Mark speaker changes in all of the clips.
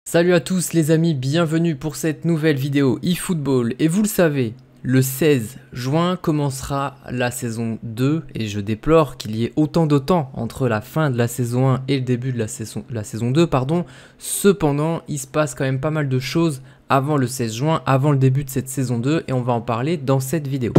Speaker 1: Salut à tous les amis, bienvenue pour cette nouvelle vidéo eFootball. Et vous le savez, le 16 juin commencera la saison 2 et je déplore qu'il y ait autant de temps entre la fin de la saison 1 et le début de la saison 2. Cependant, il se passe quand même pas mal de choses avant le 16 juin, avant le début de cette saison 2 et on va en parler dans cette vidéo.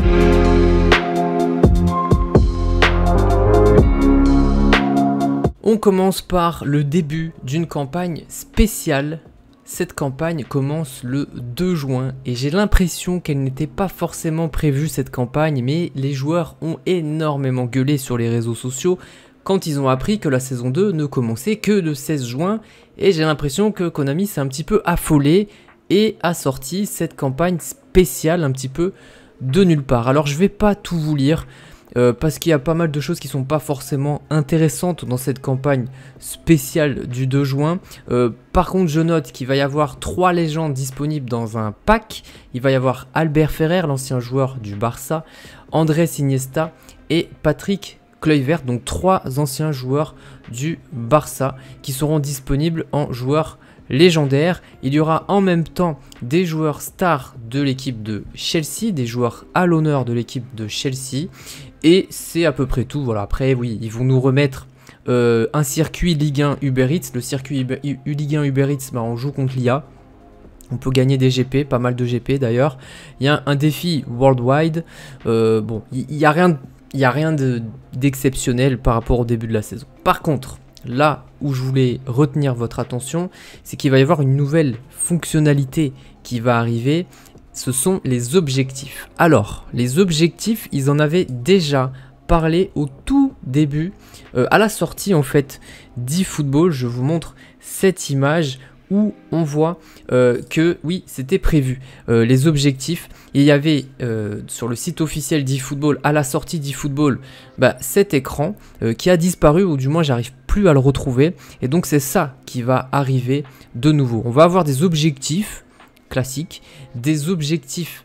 Speaker 1: On commence par le début d'une campagne spéciale. Cette campagne commence le 2 juin et j'ai l'impression qu'elle n'était pas forcément prévue cette campagne, mais les joueurs ont énormément gueulé sur les réseaux sociaux quand ils ont appris que la saison 2 ne commençait que le 16 juin et j'ai l'impression que Konami s'est un petit peu affolé et a sorti cette campagne spéciale un petit peu de nulle part. Alors je vais pas tout vous lire. Parce qu'il y a pas mal de choses qui sont pas forcément intéressantes dans cette campagne spéciale du 2 juin. Par contre, je note qu'il va y avoir 3 légendes disponibles dans un pack. Il va y avoir Albert Ferrer, l'ancien joueur du Barça, Andrés Iniesta et Patrick Kluivert, donc 3 anciens joueurs du Barça qui seront disponibles en joueurs légendaires. Il y aura en même temps des joueurs stars de l'équipe de Chelsea, des joueurs à l'honneur de l'équipe de Chelsea. Et c'est à peu près tout. Voilà. Après, oui, ils vont nous remettre un circuit Ligue 1 Uber Eats. Le circuit Ligue 1 Uber Eats, on joue contre l'IA. On peut gagner des GP, pas mal de GP d'ailleurs. Il y a un défi worldwide. Bon, il n'y a rien d'exceptionnel par rapport au début de la saison. Par contre, là où je voulais retenir votre attention, c'est qu'il va y avoir une nouvelle fonctionnalité qui va arriver. Ce sont les objectifs. Alors, les objectifs, ils en avaient déjà parlé au tout début, à la sortie en fait d'eFootball. Je vous montre cette image où on voit que oui, c'était prévu. Les objectifs, il y avait sur le site officiel d'eFootball, à la sortie d'eFootball, cet écran qui a disparu, ou du moins j'arrive plus à le retrouver. Et donc c'est ça qui va arriver de nouveau. On va avoir des objectifs classiques, des objectifs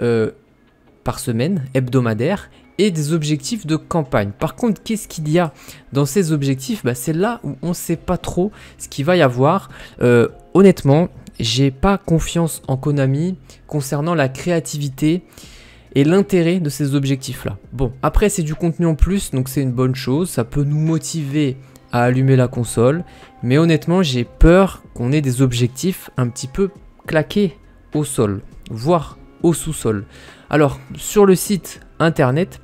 Speaker 1: par semaine, hebdomadaires, et des objectifs de campagne. Par contre, qu'est-ce qu'il y a dans ces objectifs? C'est là où on ne sait pas trop ce qu'il va y avoir. Honnêtement, j'ai pas confiance en Konami concernant la créativité et l'intérêt de ces objectifs-là. Bon, après c'est du contenu en plus, donc c'est une bonne chose. Ça peut nous motiver à allumer la console, mais honnêtement, j'ai peur qu'on ait des objectifs un petit peu claqués au sol, voire au sous-sol. Alors, sur le site internet,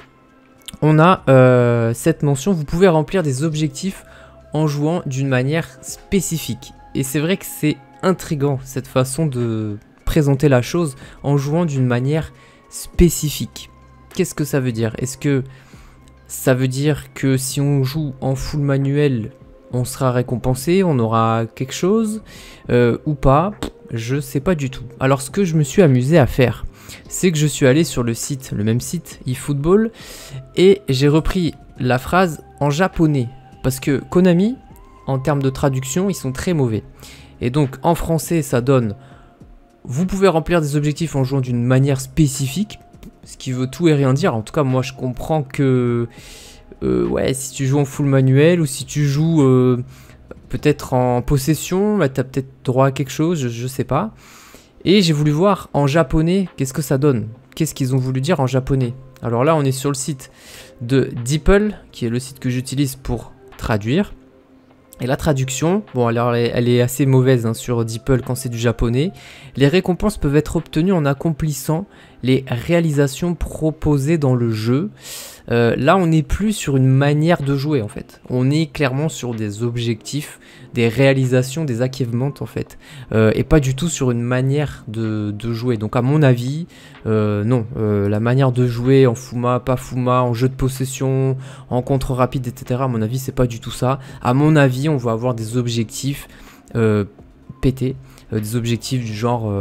Speaker 1: on a cette mention, vous pouvez remplir des objectifs en jouant d'une manière spécifique. Et c'est vrai que c'est intriguant cette façon de présenter la chose en jouant d'une manière spécifique. Qu'est-ce que ça veut dire? Est-ce que ça veut dire que si on joue en full manuel, on sera récompensé, on aura quelque chose ou pas? Je sais pas du tout. Alors ce que je me suis amusé à faire, c'est que je suis allé sur le site, le même site, eFootball, et j'ai repris la phrase en japonais. Parce que Konami, en termes de traduction, ils sont très mauvais. Et donc en français, ça donne « Vous pouvez remplir des objectifs en jouant d'une manière spécifique », ce qui veut tout et rien dire. En tout cas, moi je comprends que ouais, si tu joues en full manuel ou si tu joues peut-être en possession, tu as peut-être droit à quelque chose, je sais pas. Et j'ai voulu voir en japonais qu'est-ce que ça donne. Qu'est-ce qu'ils ont voulu dire en japonais. Alors là, on est sur le site de DeepL, qui est le site que j'utilise pour traduire. Et la traduction, bon alors elle est assez mauvaise sur DeepL quand c'est du japonais. Les récompenses peuvent être obtenues en accomplissant les réalisations proposées dans le jeu. Là on n'est plus sur une manière de jouer en fait. On est clairement sur des objectifs, des réalisations, des achievements en fait. Et pas du tout sur une manière de jouer. Donc à mon avis, non. La manière de jouer en Fuma, pas Fuma, en jeu de possession, en contre rapide, etc. À mon avis c'est pas du tout ça. À mon avis on va avoir des objectifs pétés. Des objectifs du genre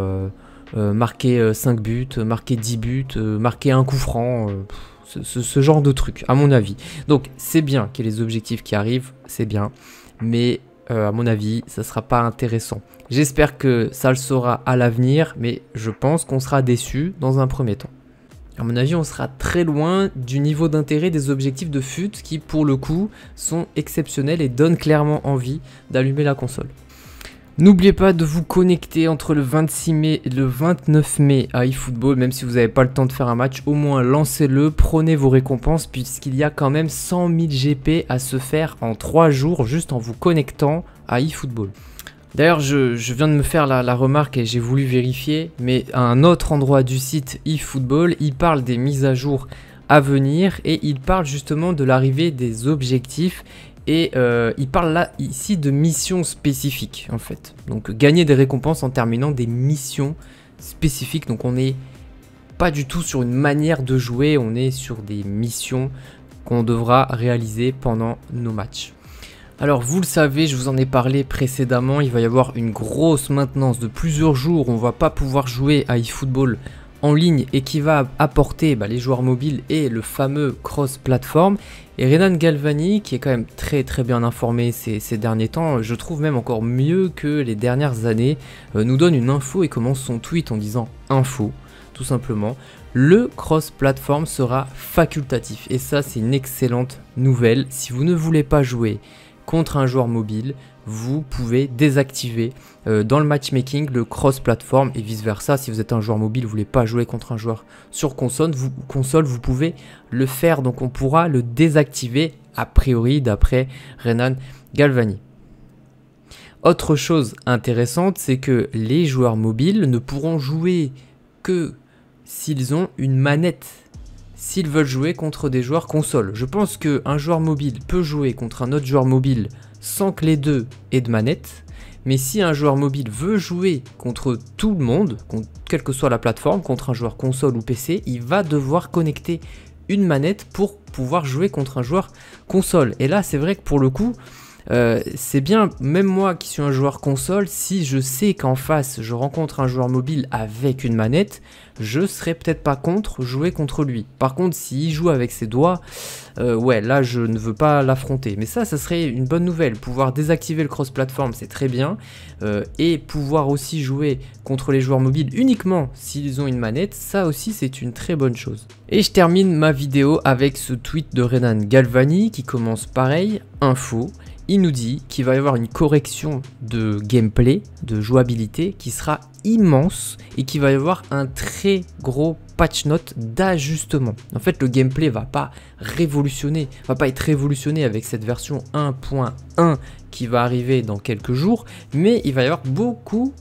Speaker 1: marquer 5 buts, marquer 10 buts, marquer un coup franc. Ce genre de truc, à mon avis. Donc, c'est bien qu'il y ait les objectifs qui arrivent, c'est bien. Mais, à mon avis, ça sera pas intéressant. J'espère que ça le sera à l'avenir, mais je pense qu'on sera déçu dans un premier temps. À mon avis, on sera très loin du niveau d'intérêt des objectifs de FUT qui, pour le coup, sont exceptionnels et donnent clairement envie d'allumer la console. N'oubliez pas de vous connecter entre le 26 mai et le 29 mai à eFootball, même si vous n'avez pas le temps de faire un match, au moins lancez-le, prenez vos récompenses puisqu'il y a quand même 100 000 GP à se faire en 3 jours juste en vous connectant à eFootball. D'ailleurs, je viens de me faire la remarque et j'ai voulu vérifier, mais à un autre endroit du site eFootball, il parle des mises à jour à venir et il parle justement de l'arrivée des objectifs. Et il parle là ici de missions spécifiques en fait. Donc gagner des récompenses en terminant des missions spécifiques. Donc on n'est pas du tout sur une manière de jouer, on est sur des missions qu'on devra réaliser pendant nos matchs. Alors vous le savez, je vous en ai parlé précédemment, il va y avoir une grosse maintenance de plusieurs jours. On va pas pouvoir jouer à eFootball en ligne et qui va apporter les joueurs mobiles et le fameux cross-platform. Et Renan Galvani, qui est quand même très bien informé ces derniers temps, je trouve même encore mieux que les dernières années, nous donne une info et commence son tweet en disant info, tout simplement. Le cross-platform sera facultatif et ça c'est une excellente nouvelle. Si vous ne voulez pas jouer contre un joueur mobile, vous pouvez désactiver dans le matchmaking le cross-platform et vice versa. Si vous êtes un joueur mobile, vous ne voulez pas jouer contre un joueur sur console, vous pouvez le faire. Donc on pourra le désactiver a priori d'après Renan Galvani. Autre chose intéressante, c'est que les joueurs mobiles ne pourront jouer que s'ils ont une manette. S'ils veulent jouer contre des joueurs console. Je pense qu'un joueur mobile peut jouer contre un autre joueur mobile sans que les deux aient de manette. Mais si un joueur mobile veut jouer contre tout le monde, quelle que soit la plateforme, contre un joueur console ou PC, il va devoir connecter une manette pour pouvoir jouer contre un joueur console. Et là, c'est vrai que pour le coup, c'est bien, même moi qui suis un joueur console, si je sais qu'en face je rencontre un joueur mobile avec une manette, je serais peut-être pas contre jouer contre lui. Par contre, s'il joue avec ses doigts, ouais, là je ne veux pas l'affronter. Mais ça serait une bonne nouvelle. Pouvoir désactiver le cross-platform, c'est très bien. Et pouvoir aussi jouer contre les joueurs mobiles uniquement s'ils ont une manette, ça aussi c'est une très bonne chose. Et je termine ma vidéo avec ce tweet de Renan Galvani qui commence pareil, info. Il nous dit qu'il va y avoir une correction de gameplay, de jouabilité qui sera immense et qu'il va y avoir un très gros patch note d'ajustement. En fait, le gameplay va pas être révolutionné avec cette version 1.1 qui va arriver dans quelques jours, mais il va y avoir beaucoup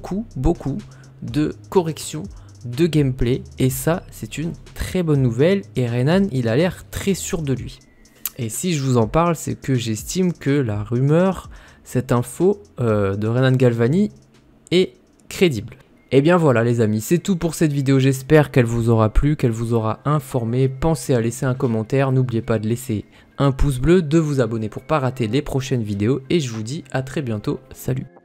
Speaker 1: de corrections de gameplay et ça, c'est une très bonne nouvelle et Renan, il a l'air très sûr de lui. Et si je vous en parle, c'est que j'estime que la rumeur, cette info de Renan Galvani est crédible. Et bien voilà les amis, c'est tout pour cette vidéo, j'espère qu'elle vous aura plu, qu'elle vous aura informé. Pensez à laisser un commentaire, n'oubliez pas de laisser un pouce bleu, de vous abonner pour ne pas rater les prochaines vidéos et je vous dis à très bientôt, salut.